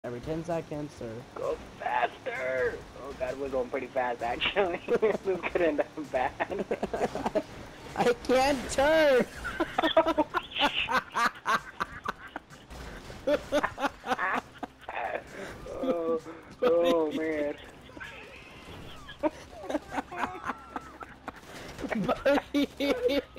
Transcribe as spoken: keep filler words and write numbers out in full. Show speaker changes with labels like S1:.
S1: Every ten seconds, or...
S2: Go faster! Oh god, we're going pretty fast actually. This could end up bad.
S1: I can't turn!
S2: oh, oh man.
S1: Buddy!